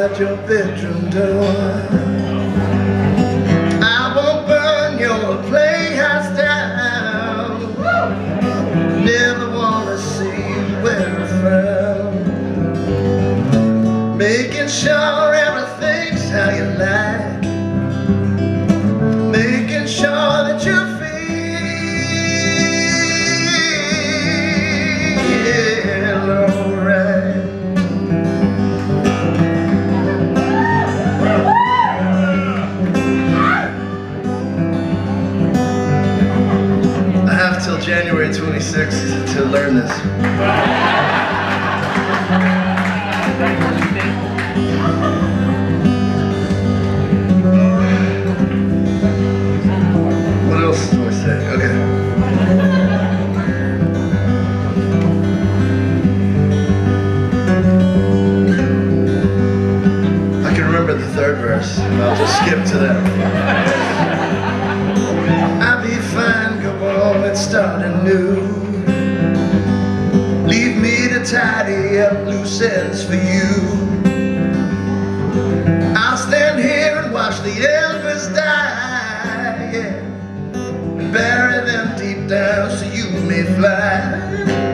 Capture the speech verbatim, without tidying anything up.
outside your bedroom door. I won't burn your playhouse down. Never wanna see you wear a frown. Making sure everything's how you like. Making sure that you feel alright. I have till January twenty-sixth to learn this. What else do I say? Okay. I can remember the third verse. I'll just skip to that. I'll be fine, go on and start anew. Leave me to tidy up loose ends for you. I'll stand here and watch the embers die, yeah, and bury them deep down so you may fly.